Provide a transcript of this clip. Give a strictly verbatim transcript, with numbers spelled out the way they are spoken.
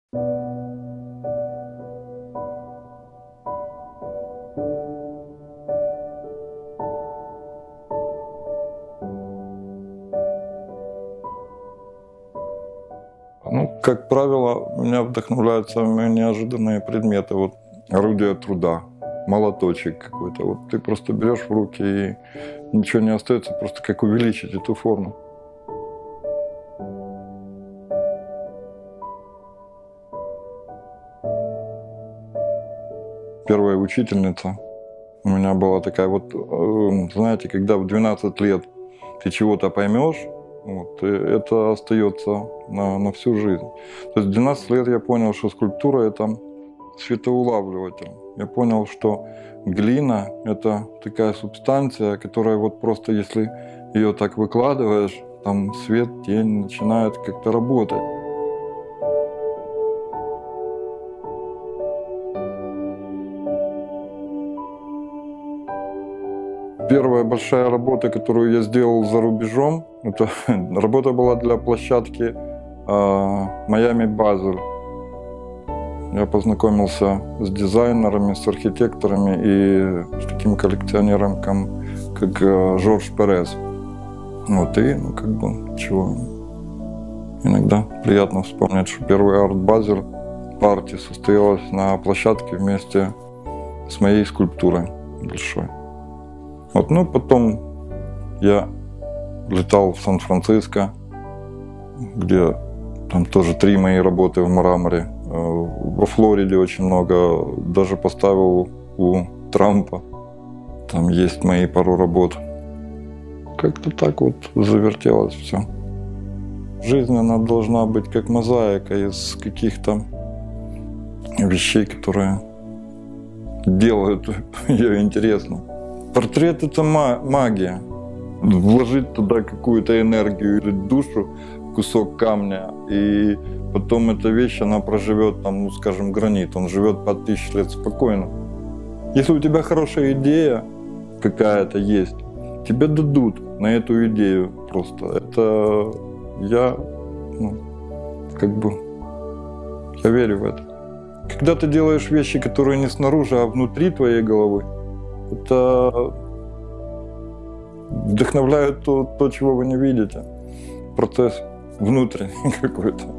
Ну, как правило, меня вдохновляют самые неожиданные предметы. Вот орудие труда, молоточек какой-то. Вот ты просто берешь в руки, и ничего не остается, просто как увеличить эту форму. Первая учительница у меня была такая вот, знаете, когда в двенадцать лет ты чего-то поймешь, вот, и это остается на, на всю жизнь. То есть в двенадцать лет я понял, что скульптура — это светоулавливатель. Я понял, что глина — это такая субстанция, которая вот просто, если ее так выкладываешь, там свет, тень начинает как-то работать. Первая большая работа, которую я сделал за рубежом, это работа была для площадки э, Майами-Базель. Я познакомился с дизайнерами, с архитекторами и с таким коллекционером, как э, Жорж Перес. Вот, и, ну, как бы, чего, иногда приятно вспомнить, что первый арт-базель партии состоялась на площадке вместе с моей скульптурой большой. Вот, ну, потом я летал в Сан-Франциско, где там тоже три мои работы в мраморе. Во Флориде очень много, даже поставил у Трампа. Там есть мои пару работ. Как-то так вот завертелось все. Жизнь, она должна быть как мозаика из каких-то вещей, которые делают ее интересной. Портрет — это магия. Вложить туда какую-то энергию или душу, кусок камня, и потом эта вещь, она проживет, там, ну, скажем, гранит, он живет по тысяче лет спокойно. Если у тебя хорошая идея какая-то есть, тебе дадут на эту идею просто. Это я, ну, как бы, я верю в это. Когда ты делаешь вещи, которые не снаружи, а внутри твоей головы, это вдохновляет то, то, чего вы не видите. Процесс внутренний какой-то.